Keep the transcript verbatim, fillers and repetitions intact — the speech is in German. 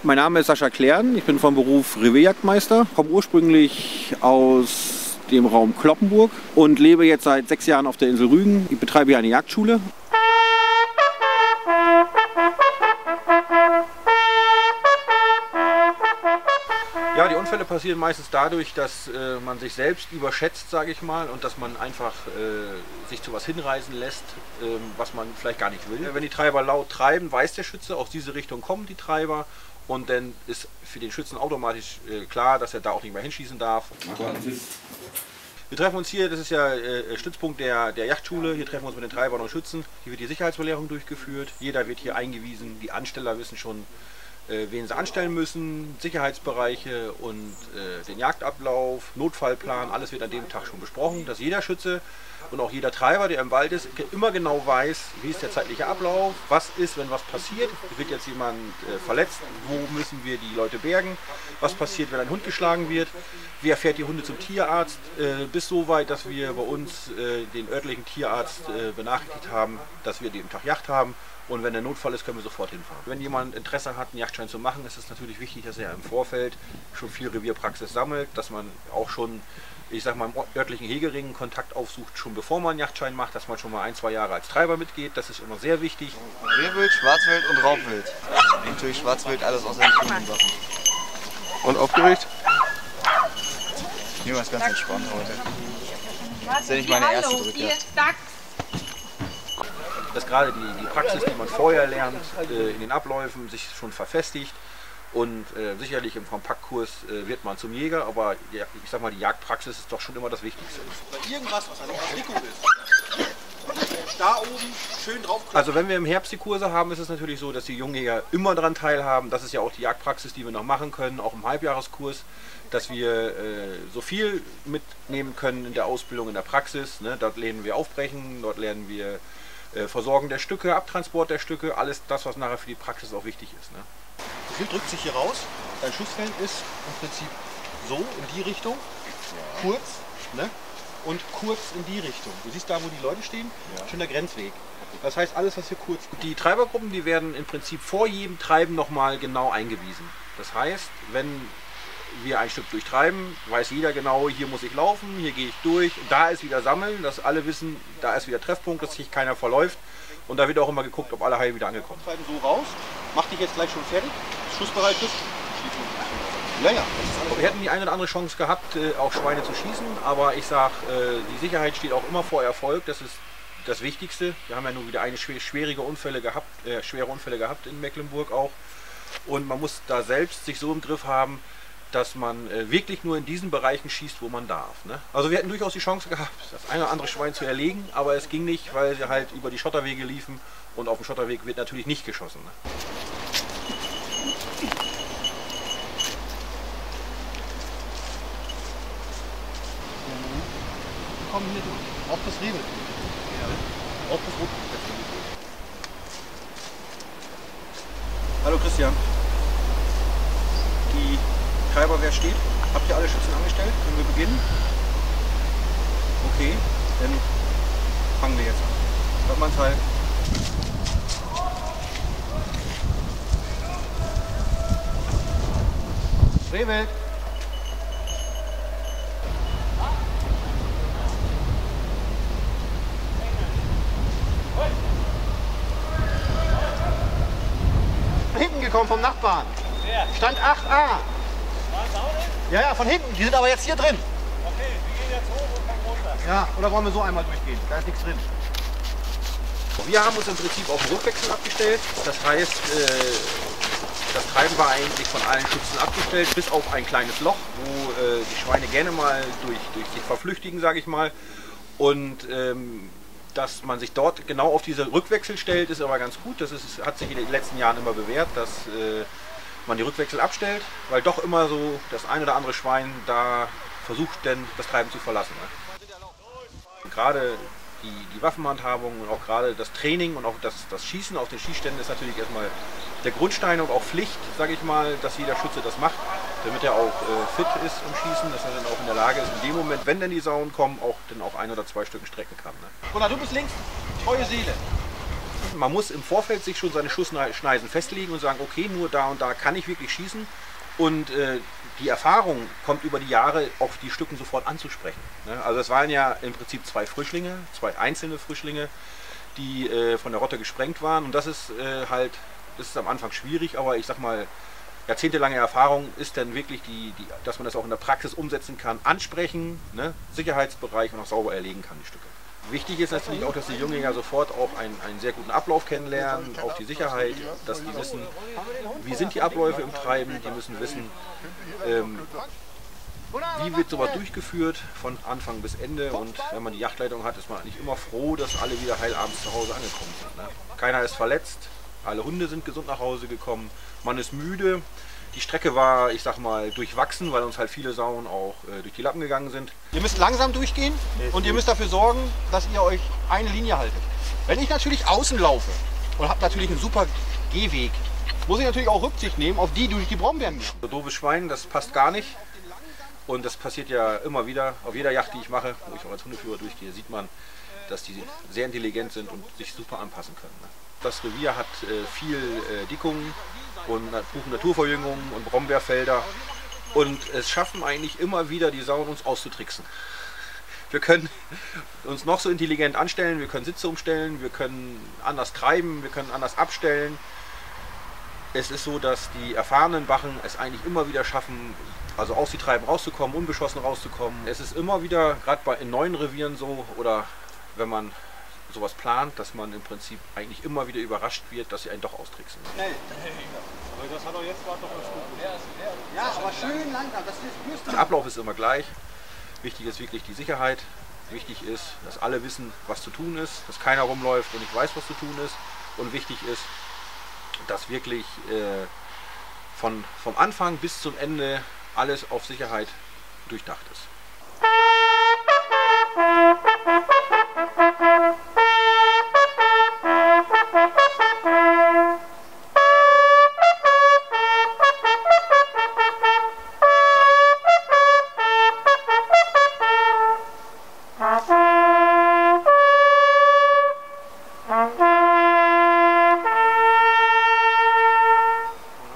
Mein Name ist Sascha Klern, ich bin vom Beruf Revierjagdmeister, komme ursprünglich aus dem Raum Cloppenburg und lebe jetzt seit sechs Jahren auf der Insel Rügen. Ich betreibe hier eine Jagdschule. Ja, die Unfälle passieren meistens dadurch, dass äh, man sich selbst überschätzt, sage ich mal, und dass man einfach äh, sich zu was hinreißen lässt, äh, was man vielleicht gar nicht will. Wenn die Treiber laut treiben, weiß der Schütze, aus diese Richtung kommen die Treiber, und dann ist für den Schützen automatisch äh, klar, dass er da auch nicht mehr hinschießen darf. Wir treffen uns hier, das ist ja äh, Stützpunkt der, der Jagdschule, hier treffen wir uns mit den Treibern und Schützen. Hier wird die Sicherheitsbelehrung durchgeführt, jeder wird hier eingewiesen, die Ansteller wissen schon, wen sie anstellen müssen, Sicherheitsbereiche und äh, den Jagdablauf, Notfallplan, alles wird an dem Tag schon besprochen, dass jeder Schütze und auch jeder Treiber, der im Wald ist, immer genau weiß, wie ist der zeitliche Ablauf, was ist, wenn was passiert, wird jetzt jemand äh, verletzt, wo müssen wir die Leute bergen, was passiert, wenn ein Hund geschlagen wird, wer fährt die Hunde zum Tierarzt, äh, bis so weit, dass wir bei uns äh, den örtlichen Tierarzt äh, benachrichtigt haben, dass wir den Tag Jagd haben. Und wenn der Notfall ist, können wir sofort hinfahren. Wenn jemand Interesse hat, einen Jagdschein zu machen, ist es natürlich wichtig, dass er im Vorfeld schon viel Revierpraxis sammelt, dass man auch schon, ich sag mal, im örtlichen Hegering Kontakt aufsucht, schon bevor man einen Jagdschein macht, dass man schon mal ein, zwei Jahre als Treiber mitgeht. Das ist immer sehr wichtig. Rehwild, Schwarzwild und Raubwild. Natürlich Schwarzwild, alles aus seinen grünen Waffen. Und aufgeregt? Ich nehme das ganz entspannt heute. Das ist ja nicht meine erste Drücke. Dass gerade die, die Praxis, die man vorher lernt, äh, in den Abläufen sich schon verfestigt, und äh, sicherlich im Kompaktkurs äh, wird man zum Jäger, aber ja, ich sag mal, die Jagdpraxis ist doch schon immer das Wichtigste. Bei irgendwas, was eine Deko ist, da oben schön drauf. Also wenn wir im Herbst die Kurse haben, ist es natürlich so, dass die Jungjäger immer daran teilhaben. Das ist ja auch die Jagdpraxis, die wir noch machen können, auch im Halbjahreskurs, dass wir äh, so viel mitnehmen können in der Ausbildung, in der Praxis. Ne? Dort lernen wir aufbrechen, dort lernen wir Versorgen der Stücke, Abtransport der Stücke, alles das, was nachher für die Praxis auch wichtig ist. Ne? Das Wild drückt sich hier raus, dein Schussfeld ist im Prinzip so in die Richtung, ja. kurz, ne? Und kurz in die Richtung. Du siehst da, wo die Leute stehen, ja. schon der Grenzweg. Das heißt, alles, was hier kurz... Die Treibergruppen, die werden im Prinzip vor jedem Treiben nochmal genau eingewiesen. Das heißt, wenn wir ein Stück durchtreiben, weiß jeder genau, hier muss ich laufen, hier gehe ich durch, da ist wieder Sammeln, dass alle wissen, da ist wieder Treffpunkt, dass sich keiner verläuft, und da wird auch immer geguckt, ob alle heil wieder angekommen sind. So raus, mach dich jetzt gleich schon fertig, schussbereit bist. Ja, ja. Wir hätten die eine oder andere Chance gehabt, auch Schweine zu schießen, aber ich sage, die Sicherheit steht auch immer vor Erfolg, das ist das Wichtigste. Wir haben ja nur wieder eine schwierige Unfälle gehabt, äh, schwere Unfälle gehabt in Mecklenburg auch, und man muss da selbst sich so im Griff haben, dass man äh, wirklich nur in diesen Bereichen schießt, wo man darf. Ne? Also wir hätten durchaus die Chance gehabt, das eine oder andere Schwein zu erlegen, aber es ging nicht, weil sie halt über die Schotterwege liefen, und auf dem Schotterweg wird natürlich nicht geschossen. Ne? Wir kommen hier durch, auf das Rehwild. Ja. Auf das Rotwild. Hallo Christian. Die Treiber, wer steht? Habt ihr alle Schützen angestellt? Können wir beginnen? Okay, dann fangen wir jetzt an. Hört man Teil. Rehwild! Von hinten gekommen vom Nachbarn. Stand acht a. Ja, ja, von hinten. Die sind aber jetzt hier drin. Okay, wir gehen jetzt hoch und kommen runter. Ja, oder wollen wir so einmal durchgehen? Da ist nichts drin. Wir haben uns im Prinzip auf den Rückwechsel abgestellt. Das heißt, äh, das Treiben war eigentlich von allen Schützen abgestellt, bis auf ein kleines Loch, wo äh, die Schweine gerne mal durch, durch sich verflüchtigen, sage ich mal. Und ähm, dass man sich dort genau auf diese Rückwechsel stellt, ist aber ganz gut. Das ist, hat sich in den letzten Jahren immer bewährt, dass äh, man die Rückwechsel abstellt, weil doch immer so das ein oder andere Schwein da versucht, denn das Treiben zu verlassen. Ne? Gerade die, die Waffenhandhabung und auch gerade das Training und auch das, das Schießen auf den Schießständen ist natürlich erstmal der Grundstein und auch Pflicht, sage ich mal, dass jeder Schütze das macht, damit er auch äh, fit ist im Schießen, dass er dann auch in der Lage ist, in dem Moment, wenn denn die Sauen kommen, auch dann auch ein oder zwei Stücken strecken kann. Ne? Gunnar, du bist links, treue Seele. Man muss im Vorfeld sich schon seine Schussschneisen festlegen und sagen, okay, nur da und da kann ich wirklich schießen. Und äh, die Erfahrung kommt über die Jahre auf die Stücken sofort anzusprechen. Ne? Also es waren ja im Prinzip zwei Frischlinge, zwei einzelne Frischlinge, die äh, von der Rotte gesprengt waren. Und das ist äh, halt, das ist am Anfang schwierig, aber ich sag mal, jahrzehntelange Erfahrung ist dann wirklich, die, die, dass man das auch in der Praxis umsetzen kann, ansprechen, ne? Sicherheitsbereich und auch sauber erlegen kann, die Stücke. Wichtig ist natürlich auch, dass die Jungjäger sofort auch einen, einen sehr guten Ablauf kennenlernen, auch die Sicherheit, dass die wissen, wie sind die Abläufe im Treiben, die müssen wissen, ähm, wie wird sowas durchgeführt von Anfang bis Ende, und wenn man die Jagdleitung hat, ist man eigentlich immer froh, dass alle wieder heil abends zu Hause angekommen sind. Ne? Keiner ist verletzt, alle Hunde sind gesund nach Hause gekommen, man ist müde. Die Strecke war, ich sag mal, durchwachsen, weil uns halt viele Sauen auch äh, durch die Lappen gegangen sind. Ihr müsst langsam durchgehen und ihr müsst dafür sorgen, dass ihr euch eine Linie haltet. Wenn ich natürlich außen laufe und habe natürlich einen super Gehweg, muss ich natürlich auch Rücksicht nehmen auf die, die durch die Brombeeren gehen. So doofes Schwein, das passt gar nicht. Und das passiert ja immer wieder. Auf jeder Jagd, die ich mache, wo ich auch als Hundeführer durchgehe, sieht man, dass die sehr intelligent sind und sich super anpassen können. Ne? Das Revier hat äh, viel äh, Dickungen und Buchen-Naturverjüngungen und Brombeerfelder, und es schaffen eigentlich immer wieder die Sauen, uns auszutricksen. Wir können uns noch so intelligent anstellen, wir können Sitze umstellen, wir können anders treiben, wir können anders abstellen. Es ist so, dass die erfahrenen Bachen es eigentlich immer wieder schaffen, also aus die Treiben rauszukommen, unbeschossen rauszukommen. Es ist immer wieder, gerade bei in neuen Revieren so, oder wenn man sowas plant, dass man im Prinzip eigentlich immer wieder überrascht wird, dass sie einen doch austricksen. Aber das hat doch jetzt gerade noch ganz gut. Ja, aber schön langsam, das ist Der Ablauf ist immer gleich. Wichtig ist wirklich die Sicherheit. Wichtig ist, dass alle wissen, was zu tun ist, dass keiner rumläuft und nicht weiß, was zu tun ist. Und wichtig ist, dass wirklich äh, von, vom Anfang bis zum Ende alles auf Sicherheit durchdacht ist.